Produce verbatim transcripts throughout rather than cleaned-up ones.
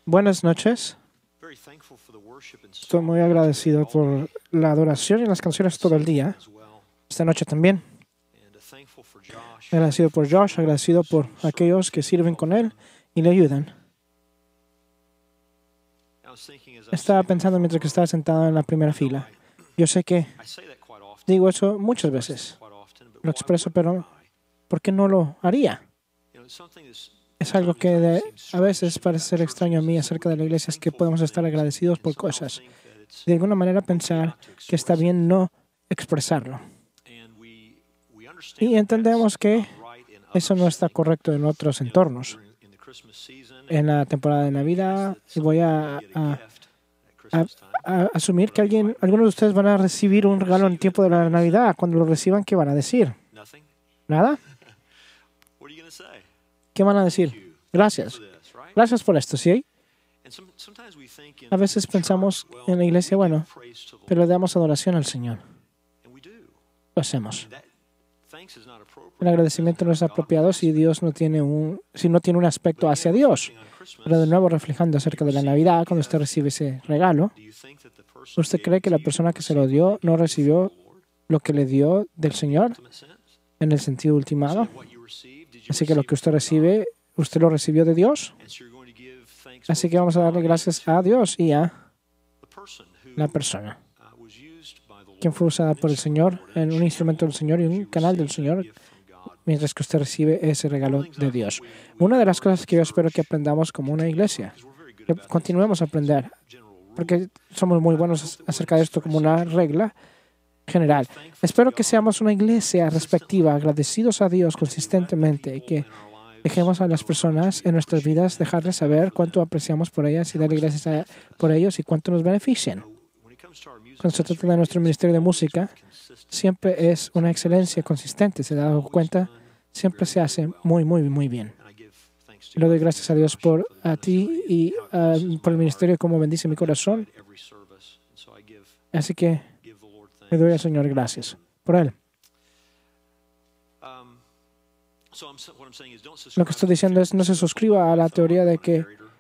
Buenas noches. Estoy muy agradecido por la adoración y las canciones todo el día. Esta noche también. Agradecido por Josh, agradecido por aquellos que sirven con él y le ayudan. Estaba pensando mientras que estaba sentado en la primera fila. Yo sé que digo eso muchas veces. Lo expreso, pero ¿por qué no lo haría? Es algo que de, a veces parece ser extraño a mí acerca de la iglesia, es que podemos estar agradecidos por cosas. De alguna manera pensar que está bien no expresarlo. Y entendemos que eso no está correcto en otros entornos. En la temporada de Navidad voy a, a, a, a asumir que alguien, algunos de ustedes van a recibir un regalo en el tiempo de la Navidad. Cuando lo reciban, ¿qué van a decir? ¿Nada? ¿Qué van a decir? Gracias. Gracias por esto, ¿sí? A veces pensamos en la iglesia, bueno, pero le damos adoración al Señor. Lo hacemos. El agradecimiento no es apropiado si Dios no tiene un, si no tiene un aspecto hacia Dios. Pero de nuevo, reflejando acerca de la Navidad, cuando usted recibe ese regalo, ¿usted cree que la persona que se lo dio no recibió lo que le dio del Señor en el sentido ultimado? Así que lo que usted recibe, usted lo recibió de Dios. Así que vamos a darle gracias a Dios y a la persona, quien fue usada por el Señor, en un instrumento del Señor y un canal del Señor, mientras que usted recibe ese regalo de Dios. Una de las cosas que yo espero que aprendamos como una iglesia, que continuemos a aprender, porque somos muy buenos acerca de esto como una regla general. Espero que seamos una iglesia respectiva, agradecidos a Dios consistentemente y que dejemos a las personas en nuestras vidas dejarles saber cuánto apreciamos por ellas y darle gracias a, por ellos y cuánto nos benefician. Cuando se trata de nuestro ministerio de música, siempre es una excelencia consistente. Se ha dado cuenta, siempre se hace muy, muy, muy bien. Le doy gracias a Dios por a ti y uh, por el ministerio, como bendice mi corazón. Así que le doy al Señor gracias por Él. Lo que estoy diciendo es, no se suscriba a la teoría de que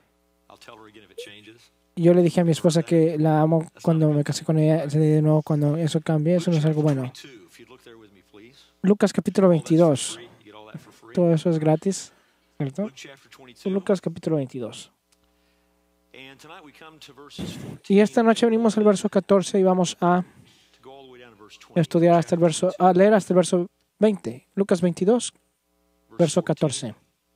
yo le dije a mi esposa que la amo cuando me casé con ella, de nuevo cuando eso cambie, eso no es algo bueno. Lucas capítulo veintidós. Todo eso es gratis, ¿cierto? Lucas capítulo veintidós. Y esta noche venimos al verso catorce y vamos a estudiar hasta el verso, a leer hasta el verso veinte. Lucas veintidós, verso catorce.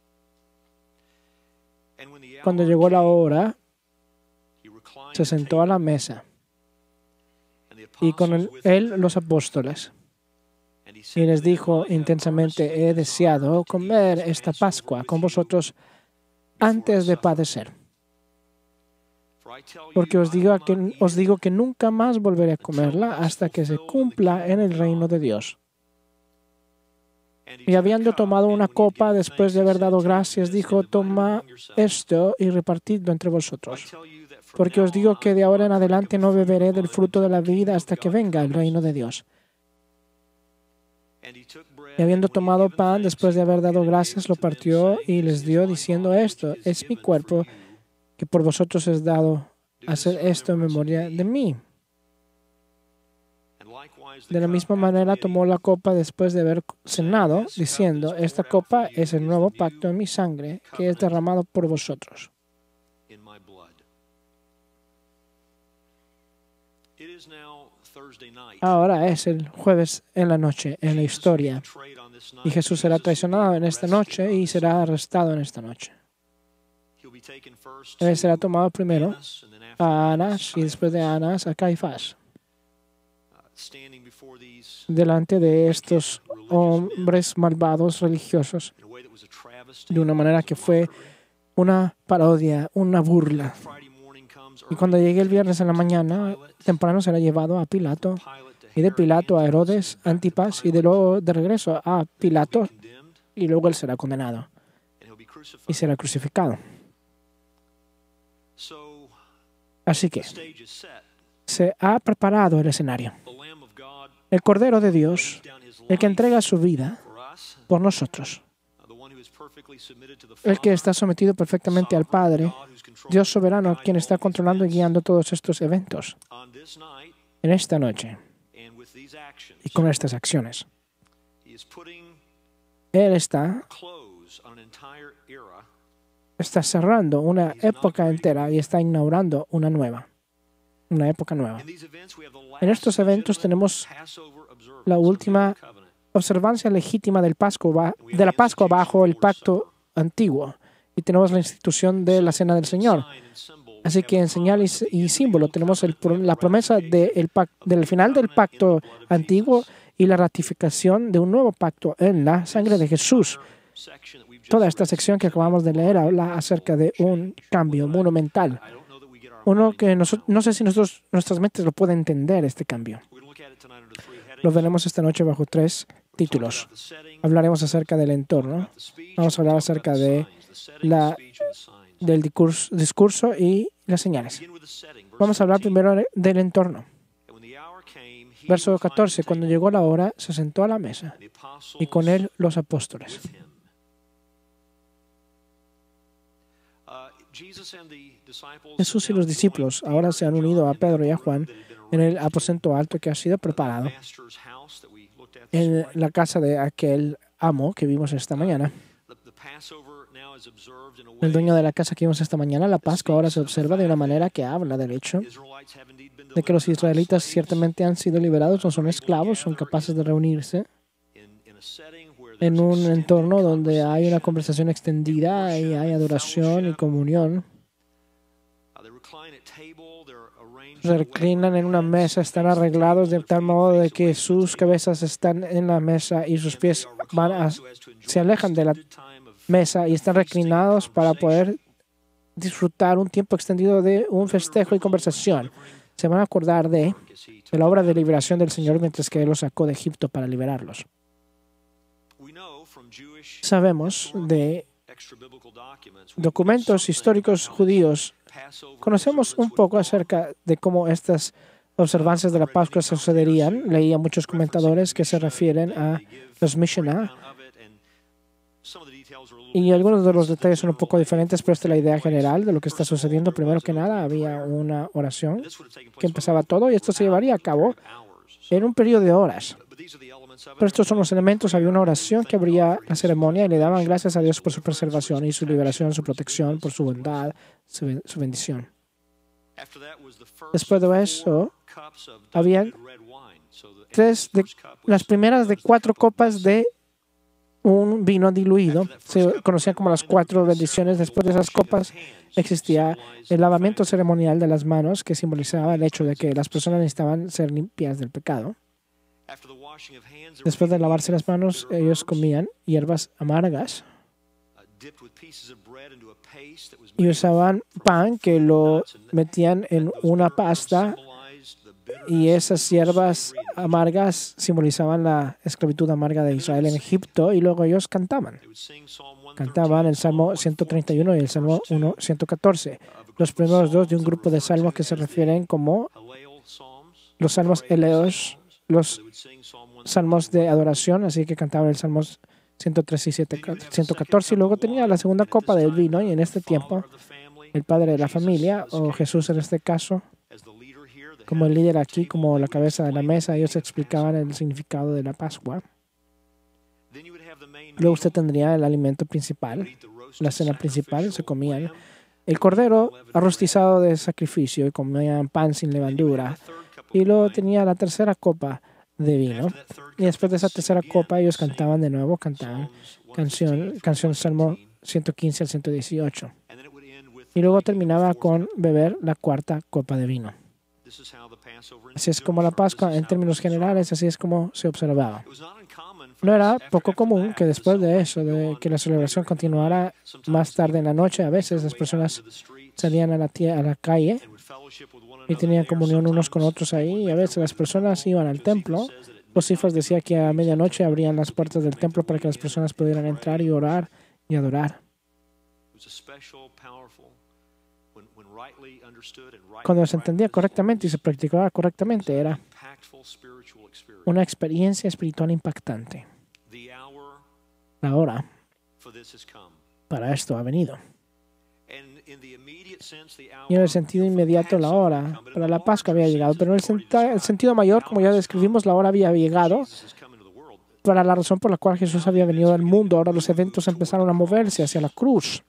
Cuando llegó la hora, se sentó a la mesa y con él los apóstoles. Y les dijo intensamente, he deseado comer esta Pascua con vosotros antes de padecer. Porque os digo que, os digo que nunca más volveré a comerla hasta que se cumpla en el reino de Dios. Y habiendo tomado una copa, después de haber dado gracias, dijo, toma esto y repartidlo entre vosotros. Porque os digo que de ahora en adelante no beberé del fruto de la vida hasta que venga el reino de Dios. Y habiendo tomado pan, después de haber dado gracias, lo partió y les dio, diciendo, esto es mi cuerpo, que por vosotros es dado. Hacer esto en memoria de mí. De la misma manera tomó la copa después de haber cenado, diciendo, esta copa es el nuevo pacto en mi sangre, que es derramado por vosotros. Ahora es el jueves en la noche, en la historia. Y Jesús será traicionado en esta noche y será arrestado en esta noche. Él será tomado primero a Anás y después de Anás a Caifás. Delante de estos hombres malvados religiosos, de una manera que fue una parodia, una burla. Y cuando llegue el viernes en la mañana, temprano será llevado a Pilato, y de Pilato a Herodes Antipas, y de luego de regreso a Pilato, y luego él será condenado y será crucificado. Así que se ha preparado el escenario. El Cordero de Dios, el que entrega su vida por nosotros, el que está sometido perfectamente al Padre, Dios soberano, quien está controlando y guiando todos estos eventos en esta noche y con estas acciones. Él está, está cerrando una época entera y está inaugurando una nueva, una época nueva. En estos eventos tenemos la última observancia legítima del Pascua, de la Pascua bajo el pacto antiguo, y tenemos la institución de la Cena del Señor. Así que en señal y, y símbolo tenemos el, la promesa de el pac, del final del pacto antiguo y la ratificación de un nuevo pacto en la sangre de Jesús. Toda esta sección que acabamos de leer habla acerca de un cambio monumental. Uno que nos, no sé si nosotros, nuestras mentes lo pueden entender, este cambio. Lo veremos esta noche bajo tres títulos. Hablaremos acerca del entorno. Vamos a hablar acerca de la, del discurso, discurso y las señales. Vamos a hablar primero del entorno. Verso catorce. Cuando llegó la hora, se sentó a la mesa y con él los apóstoles. Jesús y los discípulos ahora se han unido a Pedro y a Juan en el aposento alto que ha sido preparado en la casa de aquel amo que vimos esta mañana. El dueño de la casa que vimos esta mañana, la Pascua, ahora se observa de una manera que habla del hecho de que los israelitas ciertamente han sido liberados, no son esclavos, son capaces de reunirse en un entorno donde hay una conversación extendida y hay adoración y comunión. Se reclinan en una mesa, están arreglados de tal modo de que sus cabezas están en la mesa y sus pies van a, se alejan de la mesa y están reclinados para poder disfrutar un tiempo extendido de un festejo y conversación. Se van a acordar de, de la obra de liberación del Señor mientras que Él los sacó de Egipto para liberarlos. Sabemos de documentos históricos judíos, conocemos un poco acerca de cómo estas observancias de la Pascua sucederían. Leí a muchos comentadores que se refieren a los Mishnah y algunos de los detalles son un poco diferentes, pero esta es la idea general de lo que está sucediendo. Primero que nada, había una oración que empezaba todo y esto se llevaría a cabo en un periodo de horas. Pero estos son los elementos. Había una oración que abría la ceremonia y le daban gracias a Dios por su preservación y su liberación, su protección, por su bondad, su, su bendición. Después de eso, habían tres de, las primeras de cuatro copas de un vino diluido. Se conocían como las cuatro bendiciones. Después de esas copas existía el lavamiento ceremonial de las manos, que simbolizaba el hecho de que las personas necesitaban ser limpias del pecado. Después de lavarse las manos, ellos comían hierbas amargas y usaban pan que lo metían en una pasta, y esas hierbas amargas simbolizaban la esclavitud amarga de Israel en Egipto, y luego ellos cantaban. Cantaban el Salmo ciento treinta y uno y el Salmo ciento catorce, los primeros dos de un grupo de salmos que se refieren como los salmos eleos, los salmos de adoración, así que cantaban el Salmo ciento trece y ciento catorce, y luego tenía la segunda copa del vino, y en este tiempo el padre de la familia, o Jesús en este caso, como el líder aquí, como la cabeza de la mesa, ellos explicaban el significado de la Pascua. Luego usted tendría el alimento principal, la cena principal, se comían el cordero arrostizado de sacrificio y comían pan sin levadura. Y luego tenía la tercera copa de vino. Y después de esa tercera copa ellos cantaban de nuevo, cantaban canción, canción Salmo ciento quince al ciento dieciocho. Y luego terminaba con beber la cuarta copa de vino. Así es como la Pascua, en términos generales, así es como se observaba. No era poco común que después de eso, de que la celebración continuara más tarde en la noche, a veces las personas salían a la, a la calle y tenían comunión unos con otros ahí, y a veces las personas iban al templo. Los cifras decían que a medianoche abrían las puertas del templo para que las personas pudieran entrar y orar y adorar. Cuando se entendía correctamente y se practicaba correctamente, era una experiencia espiritual impactante. La hora Para esto ha venido. Y en el sentido inmediato, la hora para la Pascua había llegado. Pero en el, senta- el sentido mayor, como ya describimos, la hora había llegado para la razón por la cual Jesús había venido al mundo. Ahora los eventos empezaron a moverse hacia la cruz.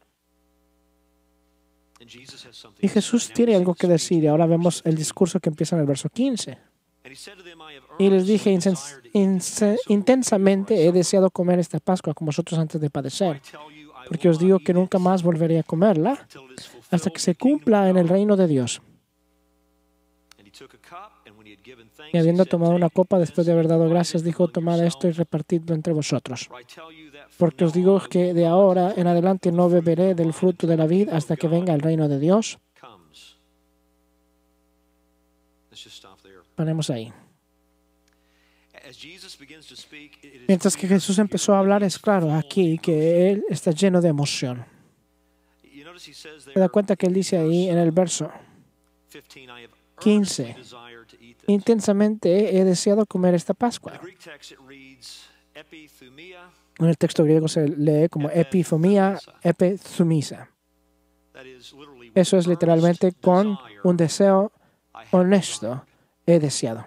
Y Jesús tiene algo que decir. Y ahora vemos el discurso que empieza en el verso quince. Y les dije, intensamente he deseado comer esta Pascua con vosotros antes de padecer, porque os digo que nunca más volveré a comerla hasta que se cumpla en el reino de Dios. Y habiendo tomado una copa, después de haber dado gracias, dijo, tomad esto y repartidlo entre vosotros. Porque os digo que de ahora en adelante no beberé del fruto de la vid hasta que venga el reino de Dios. Paremos ahí. Mientras que Jesús empezó a hablar, es claro aquí que Él está lleno de emoción. Se da cuenta que Él dice ahí en el verso quince, intensamente he deseado comer esta Pascua. En el texto griego se lee como epithumia, epithumisa. Eso es literalmente con un deseo honesto he deseado.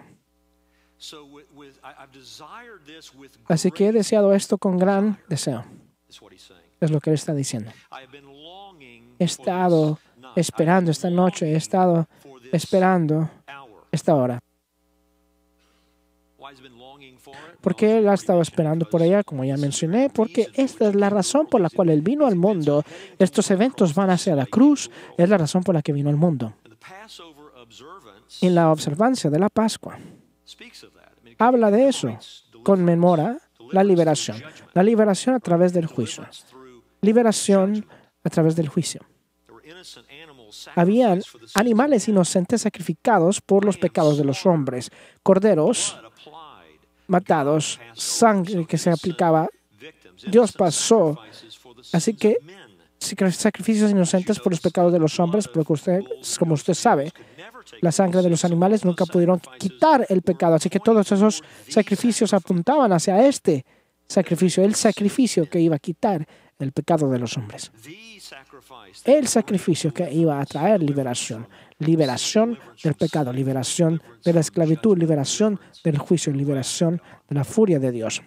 Así que he deseado esto con gran deseo. Es lo que Él está diciendo. He estado esperando esta noche, he estado esperando esta hora. ¿Por qué Él ha estado esperando por ella? Como ya mencioné, porque esta es la razón por la cual Él vino al mundo. Estos eventos van hacia la cruz, es la razón por la que vino al mundo. Y la observancia de la Pascua habla de eso, conmemora la liberación. La liberación a través del juicio. Liberación a través del juicio. Habían animales inocentes sacrificados por los pecados de los hombres, corderos matados, sangre que se aplicaba. Dios pasó. Así que sacrificios inocentes por los pecados de los hombres, porque usted, como usted sabe, la sangre de los animales nunca pudieron quitar el pecado. Así que todos esos sacrificios apuntaban hacia este sacrificio, el sacrificio que iba a quitar el pecado de los hombres. El sacrificio que iba a traer liberación. Liberación del pecado, liberación de la esclavitud, liberación del juicio, liberación de la furia de Dios.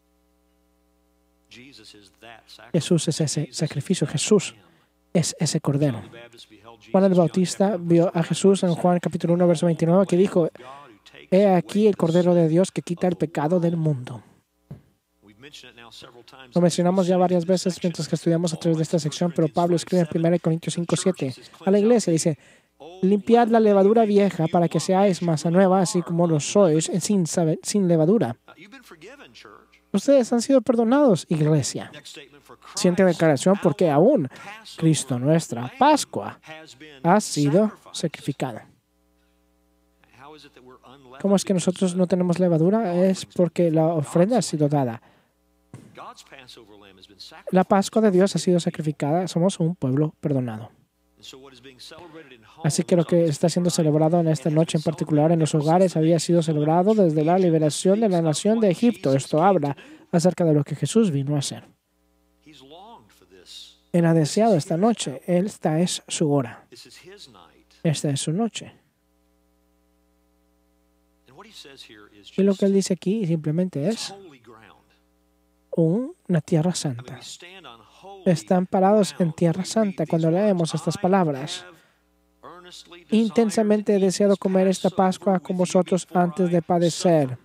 Jesús es ese sacrificio, Jesús es ese cordero. Juan el Bautista vio a Jesús en Juan capítulo uno, verso veintinueve, que dijo, he aquí el Cordero de Dios que quita el pecado del mundo. Lo mencionamos ya varias veces mientras que estudiamos a través de esta sección, pero Pablo escribe en primera Corintios cinco, siete a la iglesia, dice, limpiad la levadura vieja para que seáis masa nueva, así como lo sois sin, sin levadura. Ustedes han sido perdonados, iglesia. Siguiente declaración, porque aún Cristo, nuestra Pascua, ha sido sacrificada. ¿Cómo es que nosotros no tenemos levadura? Es porque la ofrenda ha sido dada. La Pascua de Dios ha sido sacrificada. Somos un pueblo perdonado. Así que lo que está siendo celebrado en esta noche en particular en los hogares había sido celebrado desde la liberación de la nación de Egipto. Esto habla acerca de lo que Jesús vino a hacer. Él ha deseado esta noche. Esta es su hora. Esta es su noche. Y lo que él dice aquí simplemente es una tierra santa. Están parados en tierra santa cuando leemos estas palabras. Intensamente he deseado comer esta Pascua con vosotros antes de padecer.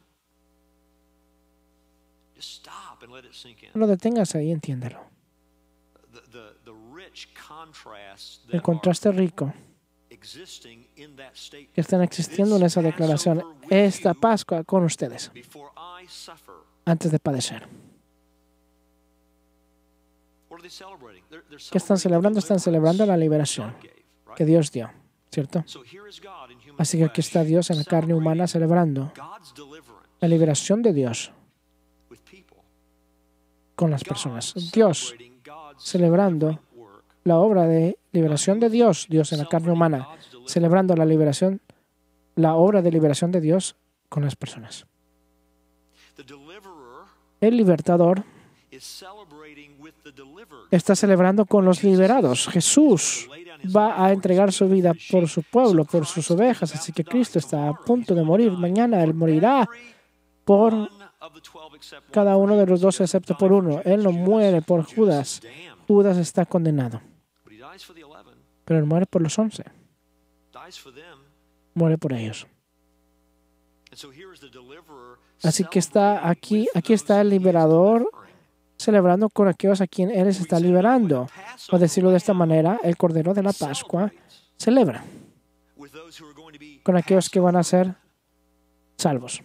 No lo detengas ahí, entiéndelo. El contraste rico que están existiendo en esa declaración. Esta Pascua con ustedes antes de padecer. ¿Qué están celebrando? Están celebrando la liberación que Dios dio, ¿cierto? Así que aquí está Dios en la carne humana celebrando la liberación de Dios con las personas. Dios celebrando la obra de liberación de Dios, Dios en la carne humana, celebrando la liberación, la obra de liberación de Dios con las personas. El libertador está celebrando con los liberados. Jesús va a entregar su vida por su pueblo, por sus ovejas, así que Cristo está a punto de morir. Mañana Él morirá por cada uno de los doce excepto por uno. Él no muere por Judas. Judas está condenado. Pero Él muere por los once. Muere por ellos. Así que está aquí, aquí está el liberador celebrando con aquellos a quien Él les está liberando. O decirlo de esta manera, el Cordero de la Pascua celebra con aquellos que van a ser salvos.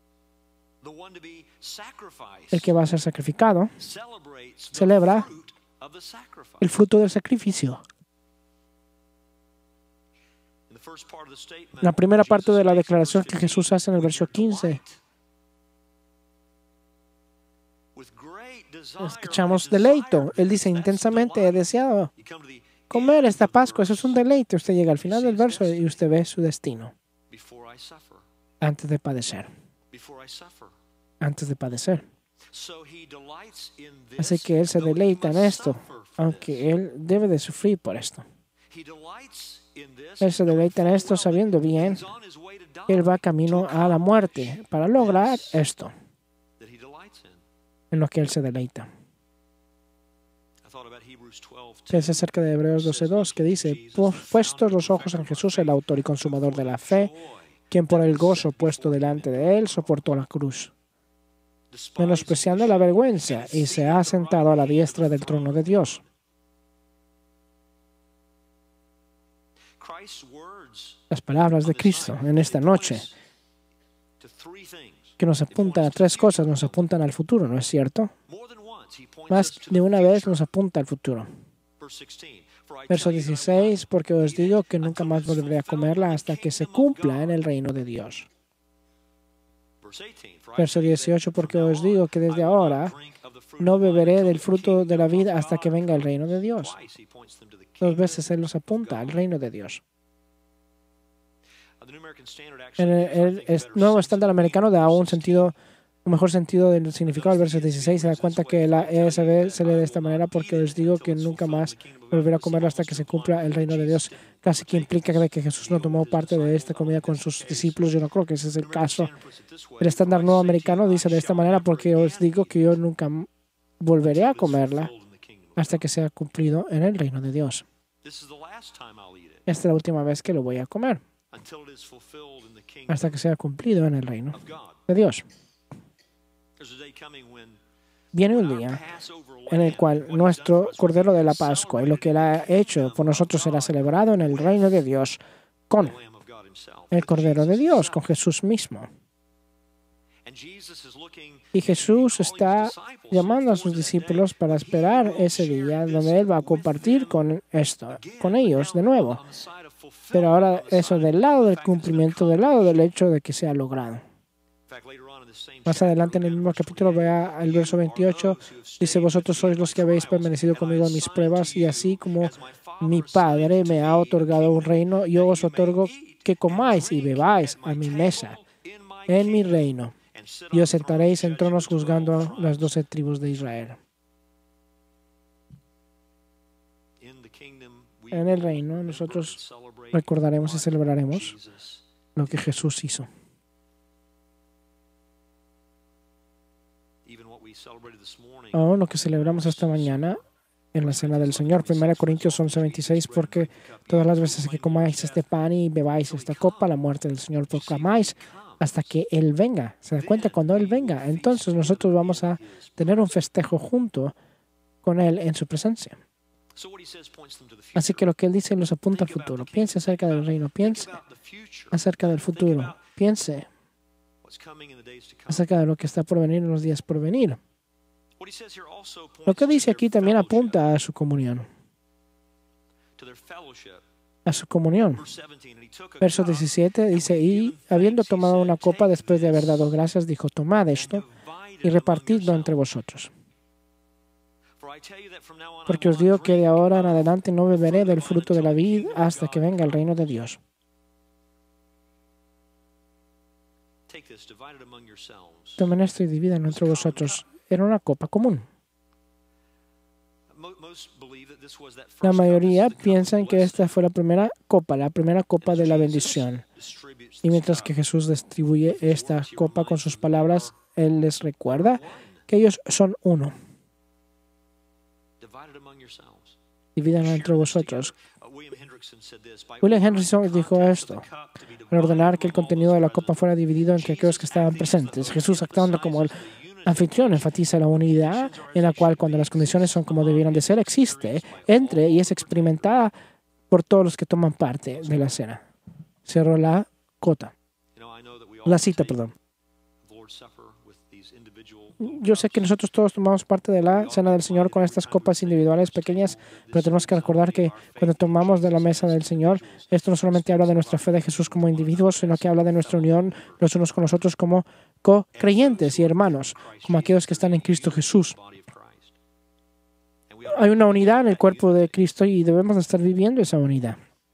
El que va a ser sacrificado celebra el fruto del sacrificio. La primera parte de la declaración que Jesús hace en el verso quince. Escuchamos deleito. Él dice, intensamente he deseado comer esta Pascua. Eso es un deleite. Usted llega al final del verso y usted ve su destino. Antes de padecer. Antes de padecer. Así que Él se deleita en esto, aunque Él debe de sufrir por esto. Él se deleita en esto sabiendo bien que Él va camino a la muerte para lograr esto, en lo que Él se deleita. Piensa acerca de Hebreos doce dos, que dice, puestos los ojos en Jesús, el autor y consumador de la fe, quien por el gozo puesto delante de Él soportó la cruz, menospreciando la vergüenza, y se ha sentado a la diestra del trono de Dios. Las palabras de Cristo en esta noche, que nos apuntan a tres cosas, nos apuntan al futuro, ¿no es cierto? Más de una vez nos apunta al futuro. Verso dieciséis, porque os digo que nunca más volveré a comerla hasta que se cumpla en el reino de Dios. Verso dieciocho, porque os digo que desde ahora no beberé del fruto de la vida hasta que venga el reino de Dios. Dos veces Él nos apunta al reino de Dios. En el, el nuevo estándar americano da un sentido, un mejor sentido del significado del verso dieciséis. Se da cuenta que la E S V se lee de esta manera, porque os digo que nunca más volveré a comerlo hasta que se cumpla el reino de Dios. Casi que implica que Jesús no tomó parte de esta comida con sus discípulos. Yo no creo que ese es el caso. El estándar nuevo americano dice de esta manera, porque os digo que yo nunca volveré a comerla hasta que sea cumplido en el reino de Dios. Esta es la última vez que lo voy a comer, hasta que sea cumplido en el reino de Dios. Viene un día en el cual nuestro Cordero de la Pascua y lo que Él ha hecho por nosotros será celebrado en el reino de Dios con el Cordero de Dios, con Jesús mismo. Y Jesús está llamando a sus discípulos para esperar ese día donde Él va a compartir con esto, con ellos de nuevo. Pero ahora eso del lado del cumplimiento, del lado del hecho de que sea logrado. Más adelante en el mismo capítulo, vea el verso veintiocho, dice, vosotros sois los que habéis permanecido conmigo en mis pruebas, y así como mi Padre me ha otorgado un reino, yo os otorgo que comáis y bebáis a mi mesa, en mi reino, y os sentaréis en tronos juzgando a las doce tribus de Israel. En el reino nosotros recordaremos y celebraremos lo que Jesús hizo. Aún lo que celebramos esta mañana en la cena del Señor, primera Corintios once veintiséis, porque todas las veces que comáis este pan y bebáis esta copa, la muerte del Señor proclamáis hasta que Él venga. ¿Se da cuenta? Cuando Él venga, entonces nosotros vamos a tener un festejo junto con Él en su presencia. Así que lo que Él dice nos apunta al futuro. Piense acerca del reino, piense acerca del futuro, piense acerca de lo que está por venir en los días por venir. Lo que dice aquí también apunta a su comunión. A su comunión. Verso diecisiete dice, y habiendo tomado una copa después de haber dado gracias, dijo, tomad esto y repartidlo entre vosotros. Porque os digo que de ahora en adelante no beberé del fruto de la vid hasta que venga el reino de Dios. Tomen esto y dividan entre vosotros. Era una copa común. La mayoría piensan que esta fue la primera copa, la primera copa de la bendición. Y mientras que Jesús distribuye esta copa con sus palabras, Él les recuerda que ellos son uno. Divídanlo entre vosotros. William Hendrickson dijo esto: al ordenar que el contenido de la copa fuera dividido entre aquellos que estaban presentes, Jesús, actuando como el anfitrión, enfatiza la unidad en la cual, cuando las condiciones son como debieran de ser, existe entre y es experimentada por todos los que toman parte de la cena. Cerró la cota. La cita, perdón. Yo sé que nosotros todos tomamos parte de la cena del Señor con estas copas individuales pequeñas, pero tenemos que recordar que cuando tomamos de la mesa del Señor, esto no solamente habla de nuestra fe de Jesús como individuos, sino que habla de nuestra unión los unos con los otros como co-creyentes y hermanos, como aquellos que están en Cristo Jesús. Hay una unidad en el cuerpo de Cristo y debemos estar viviendo esa unidad.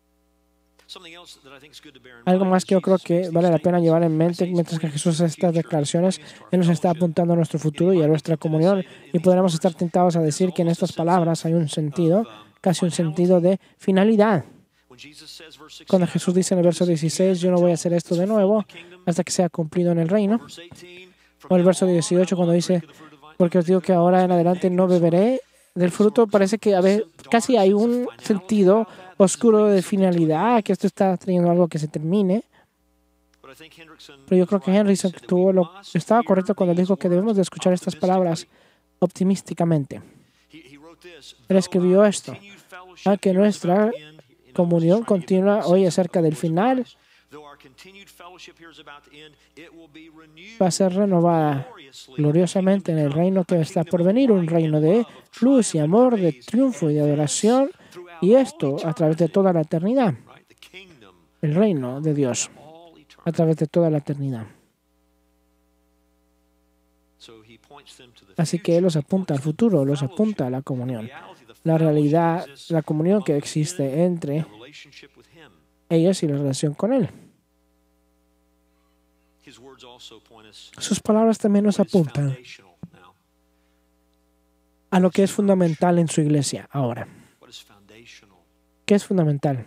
Algo más que yo creo que vale la pena llevar en mente mientras que Jesús hace estas declaraciones, Él nos está apuntando a nuestro futuro y a nuestra comunión, y podremos estar tentados a decir que en estas palabras hay un sentido, casi un sentido de finalidad. Cuando Jesús dice en el verso dieciséis, yo no voy a hacer esto de nuevo hasta que sea cumplido en el reino. O el verso dieciocho, cuando dice, porque os digo que ahora en adelante no beberé del fruto, parece que a ver, casi hay un sentido oscuro de finalidad, que esto está trayendo algo que se termine. Pero yo creo que Hendrickson tuvo lo, estaba correcto cuando dijo que debemos de escuchar estas palabras optimísticamente. Él escribió esto: aunque nuestra comunión continua hoy acerca del final va a ser renovada gloriosamente en el reino que está por venir, un reino de luz y amor, de triunfo y de adoración, y esto a través de toda la eternidad. El reino de Dios a través de toda la eternidad. Así que Él los apunta al futuro, los apunta a la comunión. La realidad, la comunión que existe entre ellos y la relación con Él. Sus palabras también nos apuntan a lo que es fundamental en su iglesia ahora. ¿Qué es fundamental?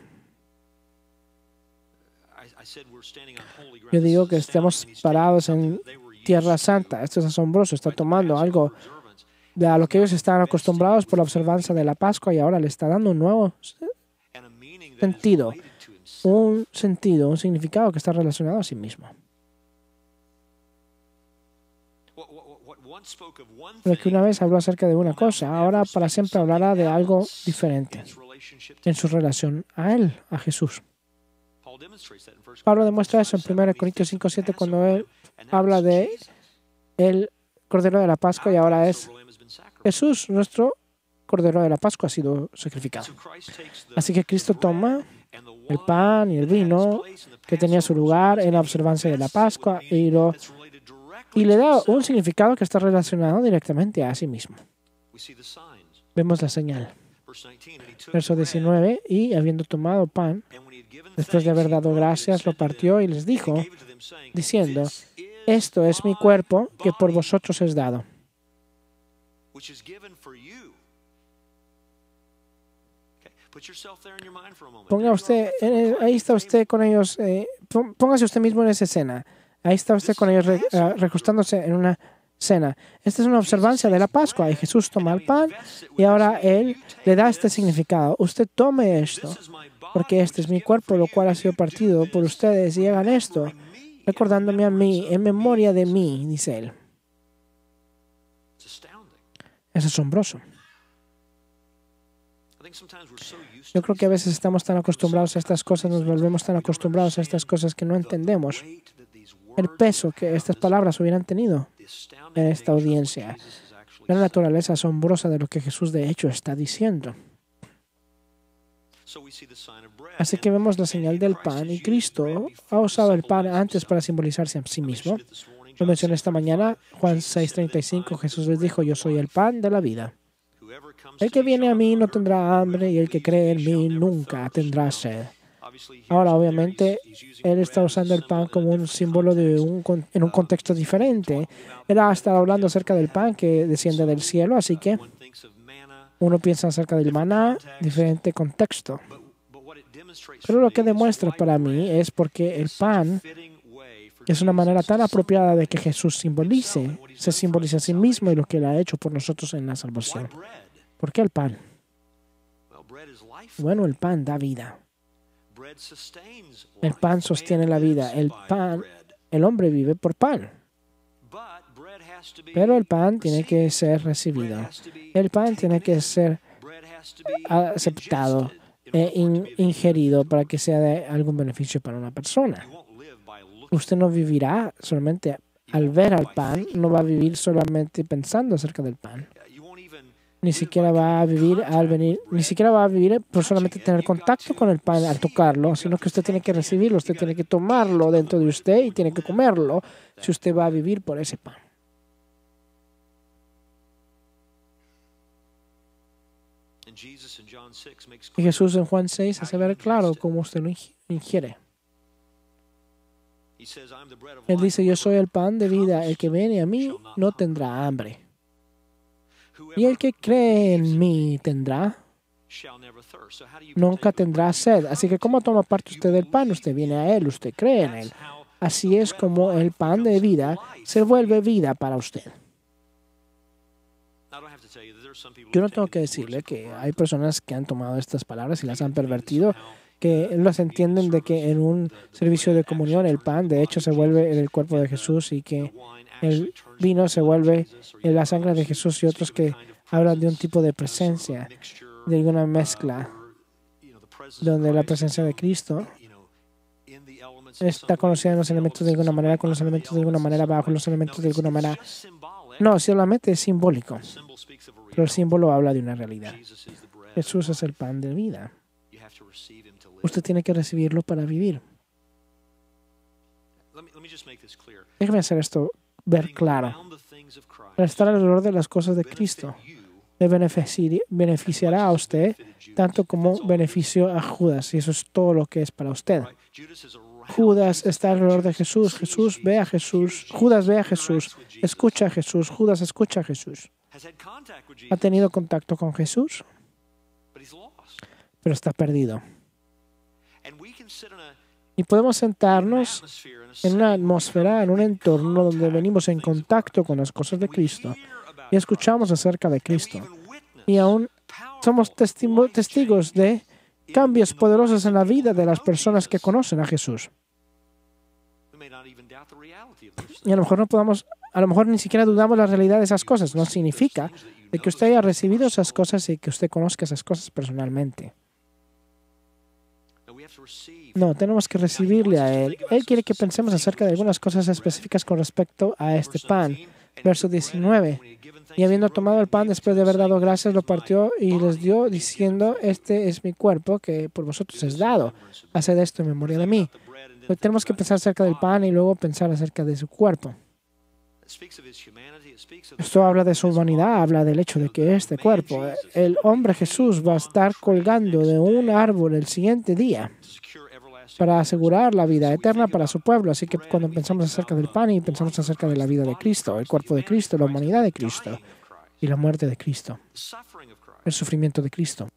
Yo digo que estamos parados en Tierra Santa. Esto es asombroso. Está tomando algo de a lo que ellos estaban acostumbrados por la observancia de la Pascua y ahora le está dando un nuevo sentido. Un sentido, un significado que está relacionado a sí mismo. Pero que una vez habló acerca de una cosa, ahora para siempre hablará de algo diferente en su relación a Él, a Jesús. Pablo demuestra eso en primera Corintios cinco siete cuando él habla de el Cordero de la Pascua y ahora es Jesús, nuestro Cordero de la Pascua, ha sido sacrificado. Así que Cristo toma el pan y el vino que tenía su lugar en la observancia de la Pascua y, lo, y le da un significado que está relacionado directamente a sí mismo. Vemos la señal. Verso diecinueve, y habiendo tomado pan, después de haber dado gracias, lo partió y les dijo, diciendo, esto es mi cuerpo que por vosotros es dado. Ponga usted, ahí está usted con ellos, eh, póngase usted mismo en esa escena. Ahí está usted con ellos re, uh, recostándose en una cena. Esta es una observancia de la Pascua y Jesús toma el pan y ahora Él le da este significado. Usted tome esto, porque este es mi cuerpo, lo cual ha sido partido por ustedes, y hagan esto, recordándome a mí, en memoria de mí, dice Él. Es asombroso. Yo creo que a veces estamos tan acostumbrados a estas cosas, nos volvemos tan acostumbrados a estas cosas que no entendemos el peso que estas palabras hubieran tenido en esta audiencia, la naturaleza asombrosa de lo que Jesús de hecho está diciendo. Así que vemos la señal del pan y Cristo ha usado el pan antes para simbolizarse a sí mismo. Lo mencioné esta mañana, Juan seis treinta y cinco, Jesús les dijo, yo soy el pan de la vida. El que viene a mí no tendrá hambre y el que cree en mí nunca tendrá sed. Ahora, obviamente, Él está usando el pan como un símbolo de un, en un contexto diferente. Él ha estado hablando acerca del pan que desciende del cielo, así que Uno piensa acerca del maná, diferente contexto. Pero lo que demuestra para mí es porque el pan es una manera tan apropiada de que Jesús simbolice, se simbolice a sí mismo y lo que Él ha hecho por nosotros en la salvación. ¿Por qué el pan? Bueno, el pan da vida. El pan sostiene la vida. El pan, el hombre vive por pan. Pero el pan tiene que ser recibido. El pan tiene que ser aceptado e in, ingerido para que sea de algún beneficio para una persona. Usted no vivirá solamente al ver al pan, no va a vivir solamente pensando acerca del pan. Ni siquiera va a vivir al venir, ni siquiera va a vivir por solamente tener contacto con el pan al tocarlo, sino que usted tiene que recibirlo, usted tiene que tomarlo dentro de usted y tiene que comerlo si usted va a vivir por ese pan. Y Jesús en Juan seis hace ver claro cómo usted lo ingiere. Él dice, yo soy el pan de vida, el que viene a mí no tendrá hambre. Y el que cree en mí tendrá, nunca tendrá sed. Así que ¿cómo toma parte usted del pan? Usted viene a Él, usted cree en Él. Así es como el pan de vida se vuelve vida para usted. Yo no tengo que decirle que hay personas que han tomado estas palabras y las han pervertido, que las entienden de que en un servicio de comunión el pan de hecho se vuelve el cuerpo de Jesús y que el vino se vuelve la sangre de Jesús, y otros que hablan de un tipo de presencia, de una mezcla donde la presencia de Cristo está conocida en los elementos de alguna manera, con los elementos de alguna manera, bajo los elementos de alguna manera. No, solamente es simbólico, pero el símbolo habla de una realidad. Jesús es el pan de vida. Usted tiene que recibirlo para vivir. Déjeme hacer esto ver claro. Al estar alrededor de las cosas de Cristo le beneficiará a usted tanto como beneficio a Judas, y eso es todo lo que es para usted. Judas está alrededor de Jesús, Jesús ve a Jesús, Judas ve a Jesús, escucha a Jesús, Judas escucha a Jesús. Ha tenido contacto con Jesús, pero está perdido. Y podemos sentarnos en una atmósfera, en un entorno donde venimos en contacto con las cosas de Cristo y escuchamos acerca de Cristo. Y aún somos testigos de cambios poderosos en la vida de las personas que conocen a Jesús. Y a lo mejor no podamos, a lo mejor ni siquiera dudamos la realidad de esas cosas. No significa de que usted haya recibido esas cosas y que usted conozca esas cosas personalmente. No, tenemos que recibirle a Él. Él quiere que pensemos acerca de algunas cosas específicas con respecto a este pan. Verso diecinueve. Y habiendo tomado el pan, después de haber dado gracias, lo partió y les dio, diciendo, este es mi cuerpo, que por vosotros es dado. Haced esto en memoria de mí. Pues tenemos que pensar acerca del pan y luego pensar acerca de su cuerpo. Esto habla de su humanidad, habla del hecho de que este cuerpo, el hombre Jesús, va a estar colgando de un árbol el siguiente día para asegurar la vida eterna para su pueblo. Así que cuando pensamos acerca del pan y pensamos acerca de la vida de Cristo, el cuerpo de Cristo, la humanidad de Cristo y la muerte de Cristo, el sufrimiento de Cristo.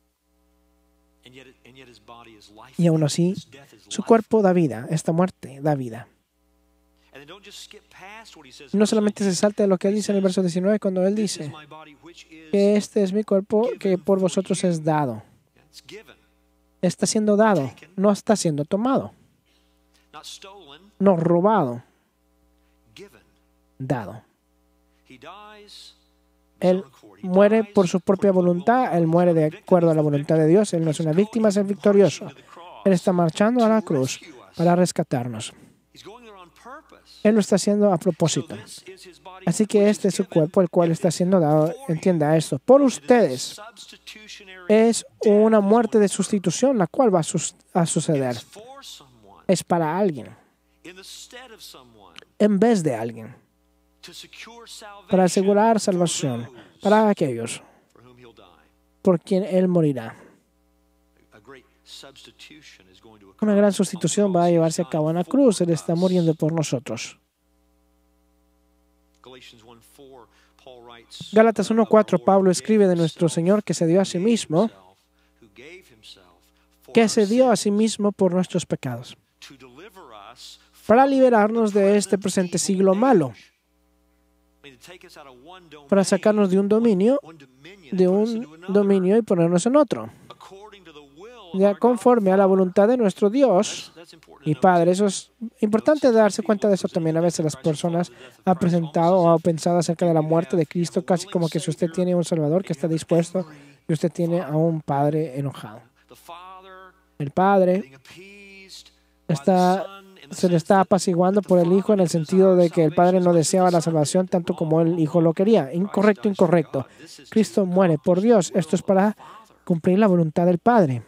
Y aún así, su cuerpo da vida, esta muerte da vida. No solamente se salta de lo que él dice en el verso diecinueve, cuando él dice que este es mi cuerpo que por vosotros es dado. Está siendo dado, no está siendo tomado, no robado, dado. Él muere por su propia voluntad, Él muere de acuerdo a la voluntad de Dios. Él no es una víctima, es el victorioso. Él está marchando a la cruz para rescatarnos. Él lo está haciendo a propósito. Así que este es su cuerpo, el cual está siendo dado, entienda esto, por ustedes. Es una muerte de sustitución, la cual va a suceder. Es para alguien, en vez de alguien, para asegurar salvación para aquellos por quien Él morirá. Una gran sustitución va a llevarse a cabo en la cruz. Él está muriendo por nosotros. Gálatas uno cuatro, Pablo escribe de nuestro Señor que se dio a sí mismo, que se dio a sí mismo por nuestros pecados, para liberarnos de este presente siglo malo, para sacarnos de un dominio, de un dominio y ponernos en otro, ya conforme a la voluntad de nuestro Dios y Padre. Eso es importante darse cuenta de eso también. A veces las personas han presentado o han pensado acerca de la muerte de Cristo casi como que si usted tiene un Salvador que está dispuesto y usted tiene a un Padre enojado. El Padre está, se le está apaciguando por el Hijo en el sentido de que el Padre no deseaba la salvación tanto como el Hijo lo quería. Incorrecto, incorrecto. Cristo muere por Dios. Esto es para cumplir la voluntad del Padre,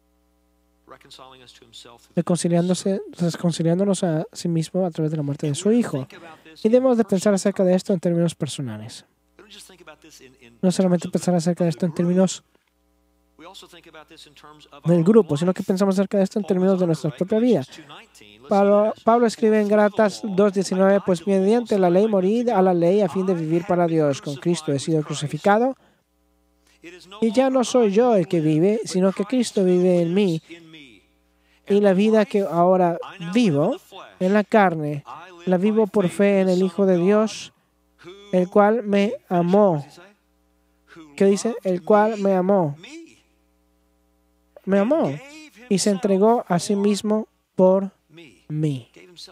reconciliándose, reconciliándonos a sí mismo a través de la muerte de su Hijo. Y debemos de pensar acerca de esto en términos personales. No solamente pensar acerca de esto en términos del grupo, sino que pensamos acerca de esto en términos de nuestra propia vida. Pablo, Pablo escribe en Gálatas dos diecinueve, pues mediante la ley morí a la ley a fin de vivir para Dios. Con Cristo he sido crucificado y ya no soy yo el que vive, sino que Cristo vive en mí. Y la vida que ahora vivo en la carne, la vivo por fe en el Hijo de Dios, el cual me amó. ¿Qué dice? El cual me amó. Me amó y se entregó a sí mismo por mí.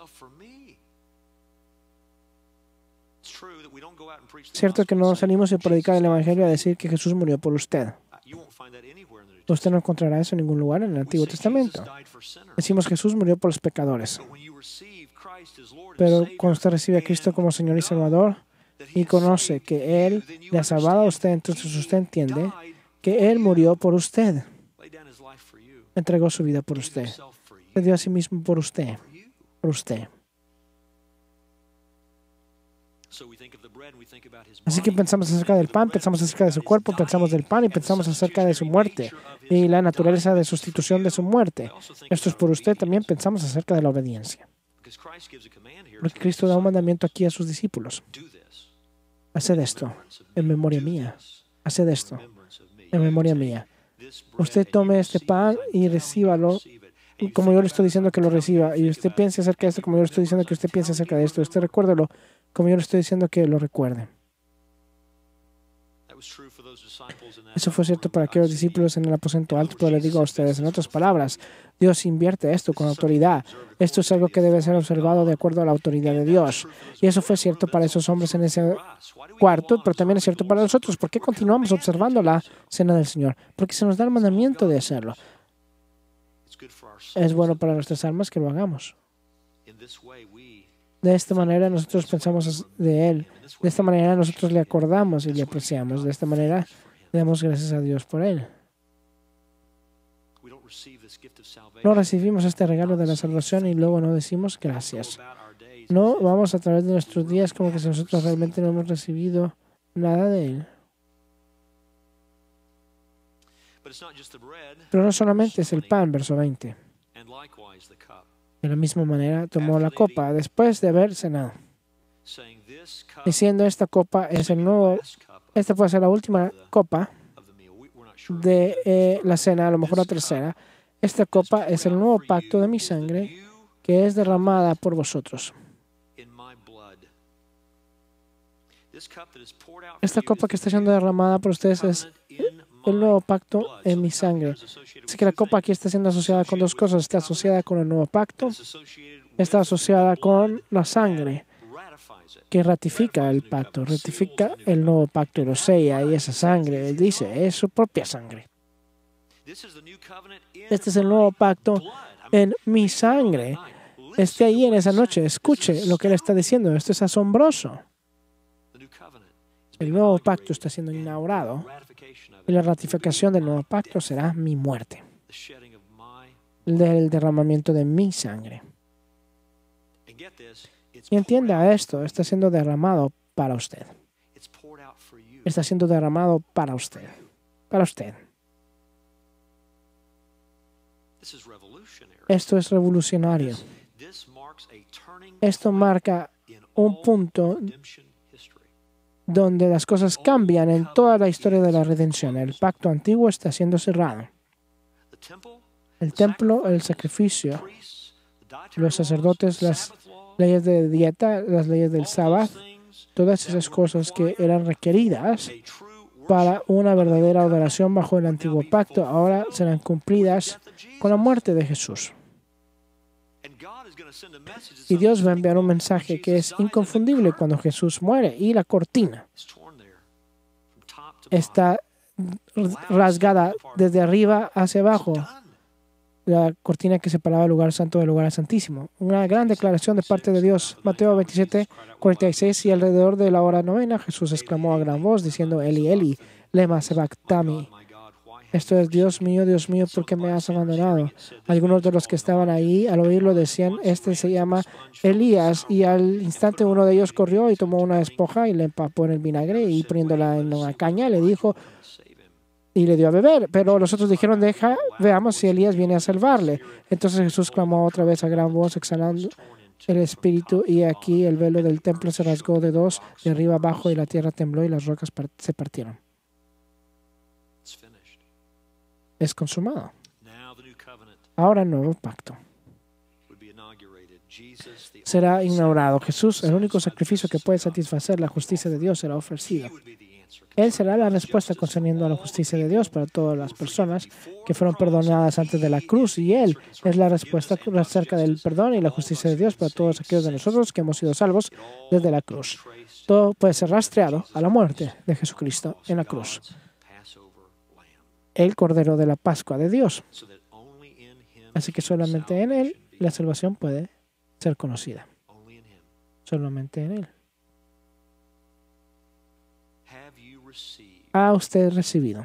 Cierto que no salimos a predicar el Evangelio a decir que Jesús murió por usted. Usted no encontrará eso en ningún lugar en el Antiguo Testamento. Decimos Jesús murió por los pecadores. Pero cuando usted recibe a Cristo como Señor y Salvador y conoce que Él le ha salvado a usted, entonces usted entiende que Él murió por usted. Entregó su vida por usted. Se dio a sí mismo por usted. Por usted. Así que pensamos acerca del pan, pensamos acerca de su cuerpo, pensamos del pan y pensamos acerca de su muerte y la naturaleza de sustitución de su muerte. Esto es por usted. También pensamos acerca de la obediencia. Porque Cristo da un mandamiento aquí a sus discípulos. Haced esto en memoria mía. Haced esto en memoria mía. Usted tome este pan y recíbalo como yo le estoy diciendo que lo reciba. Y usted piense acerca de esto como yo le estoy diciendo que usted piense acerca de esto. Usted recuérdelo como yo le estoy diciendo que lo recuerde. Eso fue cierto para aquellos discípulos en el aposento alto, pero les digo a ustedes, en otras palabras, Dios invierte esto con autoridad. Esto es algo que debe ser observado de acuerdo a la autoridad de Dios. Y eso fue cierto para esos hombres en ese cuarto, pero también es cierto para nosotros. ¿Por qué continuamos observando la cena del Señor? Porque se nos da el mandamiento de hacerlo. Es bueno para nuestras almas que lo hagamos. De esta manera nosotros pensamos de Él. De esta manera nosotros le acordamos y le apreciamos. De esta manera le damos gracias a Dios por Él. No recibimos este regalo de la salvación y luego no decimos gracias. No vamos a través de nuestros días como que si nosotros realmente no hemos recibido nada de Él. Pero no solamente es el pan, verso veinte. De la misma manera tomó la copa después de haber cenado, diciendo: esta copa es el nuevo, esta puede ser la última copa de eh, la cena, a lo mejor la tercera. Esta copa es el nuevo pacto de mi sangre que es derramada por vosotros. Esta copa que está siendo derramada por ustedes es el nuevo pacto en mi sangre. Así que la copa aquí está siendo asociada con dos cosas. Está asociada con el nuevo pacto. Está asociada con la sangre que ratifica el pacto, ratifica el nuevo pacto y lo sella. Y esa sangre, él dice, es su propia sangre. Este es el nuevo pacto en mi sangre. Esté ahí en esa noche. Escuche lo que él está diciendo. Esto es asombroso. El nuevo pacto está siendo inaugurado y la ratificación del nuevo pacto será mi muerte, el derramamiento de mi sangre. Y entienda esto, está siendo derramado para usted. Está siendo derramado para usted. Para usted. Esto es revolucionario. Esto marca un punto donde las cosas cambian en toda la historia de la redención. El pacto antiguo está siendo cerrado. El templo, el sacrificio, los sacerdotes, las leyes de dieta, las leyes del sábado, todas esas cosas que eran requeridas para una verdadera adoración bajo el antiguo pacto, ahora serán cumplidas con la muerte de Jesús. Y Dios va a enviar un mensaje que es inconfundible cuando Jesús muere y la cortina está rasgada desde arriba hacia abajo. La cortina que separaba el lugar santo del lugar santísimo. Una gran declaración de parte de Dios. Mateo veintisiete, cuarenta y seis. Y alrededor de la hora novena, Jesús exclamó a gran voz, diciendo, Eli, Eli, lema sabactami. Esto es, Dios mío, Dios mío, ¿por qué me has abandonado? Algunos de los que estaban ahí, al oírlo, decían, este se llama Elías. Y al instante uno de ellos corrió y tomó una esponja y le empapó en el vinagre y poniéndola en una caña, le dijo, y le dio a beber. Pero los otros dijeron, deja, veamos si Elías viene a salvarle. Entonces Jesús clamó otra vez a gran voz, exhalando el espíritu, y aquí el velo del templo se rasgó de dos, de arriba abajo, y la tierra tembló y las rocas se partieron. Es consumado. Ahora el nuevo pacto será inaugurado. Jesús, el único sacrificio que puede satisfacer la justicia de Dios, será ofrecido. Él será la respuesta concerniendo a la justicia de Dios para todas las personas que fueron perdonadas antes de la cruz. Y Él es la respuesta acerca del perdón y la justicia de Dios para todos aquellos de nosotros que hemos sido salvos desde la cruz. Todo puede ser rastreado a la muerte de Jesucristo en la cruz. El Cordero de la Pascua de Dios. Así que solamente en Él la salvación puede ser conocida. Solamente en Él. ¿Ha usted recibido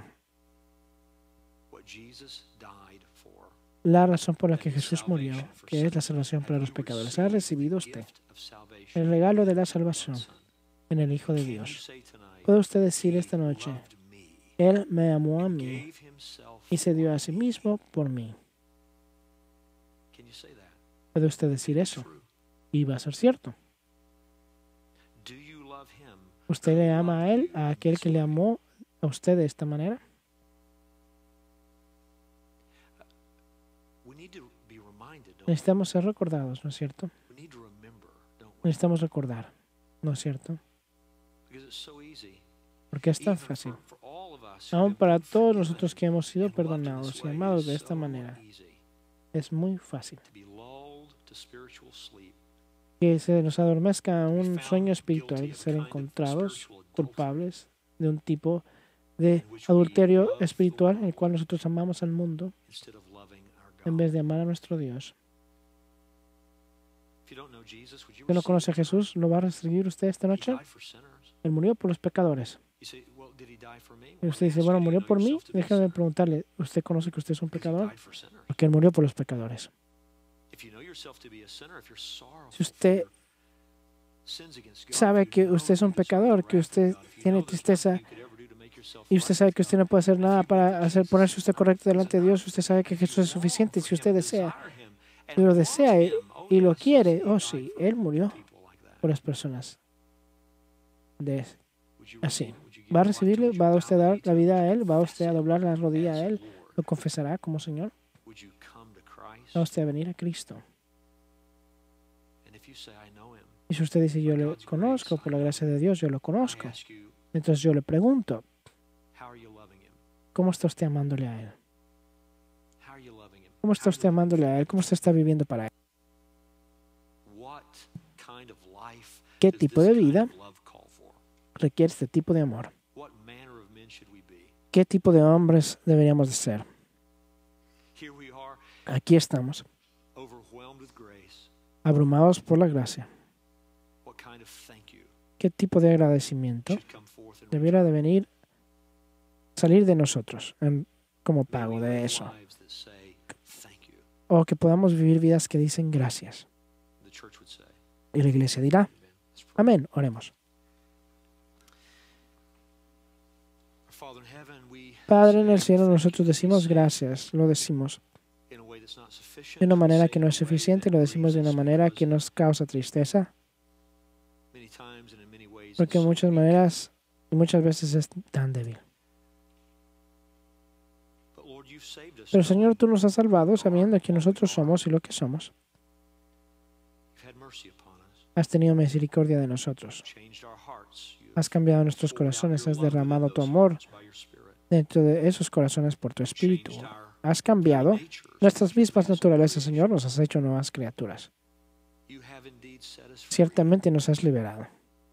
la razón por la que Jesús murió, que es la salvación para los pecadores? ¿Ha recibido usted el regalo de la salvación en el Hijo de Dios? ¿Puede usted decir esta noche, Él me amó a mí y se dio a sí mismo por mí? ¿Puede usted decir eso? Y va a ser cierto. ¿Usted le ama a Él, a aquel que le amó a usted de esta manera? Necesitamos ser recordados, ¿no es cierto? Necesitamos recordar, ¿no es cierto? Porque es tan fácil. Aún para todos nosotros que hemos sido perdonados y amados de esta manera, es muy fácil que se nos adormezca un sueño espiritual, ser encontrados culpables de un tipo de adulterio espiritual en el cual nosotros amamos al mundo en vez de amar a nuestro Dios. Si no conoce a Jesús, ¿lo va a recibir usted esta noche? Él murió por los pecadores. Y usted dice, bueno, murió por mí. Déjame preguntarle, ¿usted conoce que usted es un pecador? Porque Él murió por los pecadores. Si usted sabe que usted es un pecador, que usted tiene tristeza y usted sabe que usted no puede hacer nada para hacer ponerse usted correcto delante de Dios, usted sabe que Jesús es suficiente. Si usted desea, y lo desea y, y lo quiere, oh sí, Él murió por las personas de así. ¿Va a recibirle? ¿Va a usted dar la vida a Él? ¿Va usted a doblar la rodilla a Él? ¿Lo confesará como Señor? ¿Va usted a venir a Cristo? Y si usted dice, yo lo conozco, por la gracia de Dios, yo lo conozco. Entonces yo le pregunto, ¿cómo está usted amándole a Él? ¿Cómo está usted amándole a Él? ¿Cómo usted está viviendo para Él? ¿Qué tipo de vida requiere este tipo de amor? ¿Qué tipo de hombres deberíamos de ser? Aquí estamos, abrumados por la gracia. ¿Qué tipo de agradecimiento debiera de venir, salir de nosotros en, como pago de eso? O que podamos vivir vidas que dicen gracias. Y la iglesia dirá, amén, oremos. Padre en el cielo, nosotros decimos gracias, lo decimos de una manera que no es suficiente, lo decimos de una manera que nos causa tristeza. porque en muchas maneras y muchas veces es tan débil. Pero Señor, tú nos has salvado sabiendo que nosotros somos y lo que somos. Has tenido misericordia de nosotros. Has cambiado nuestros corazones, has derramado tu amor dentro de esos corazones por tu Espíritu. Has cambiado nuestras mismas naturalezas, Señor, nos has hecho nuevas criaturas. Ciertamente nos has liberado.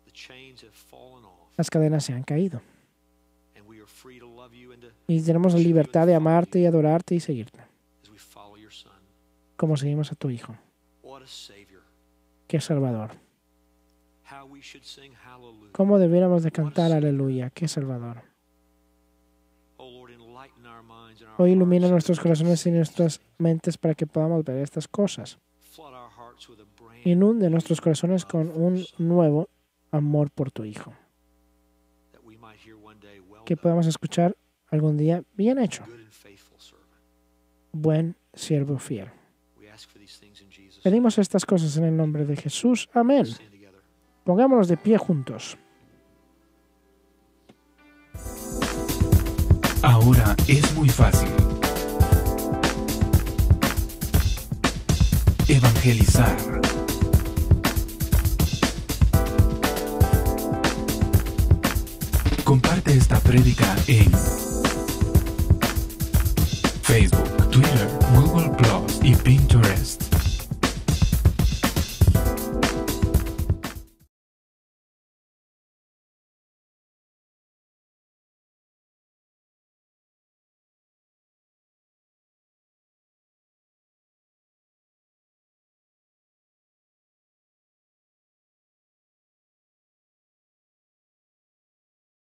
Las cadenas se han caído. Y tenemos la libertad de amarte y adorarte y seguirte. Como seguimos a tu Hijo. Qué Salvador. ¿Cómo debiéramos de cantar aleluya? Qué Salvador. Hoy ilumina nuestros corazones y nuestras mentes para que podamos ver estas cosas. Inunde nuestros corazones con un nuevo amor por tu Hijo. Que podamos escuchar algún día, bien hecho, buen siervo fiel. Pedimos estas cosas en el nombre de Jesús. Amén. Pongámonos de pie juntos. Ahora es muy fácil evangelizar. Comparte esta prédica en Facebook, Twitter, Google Plus y Pinterest.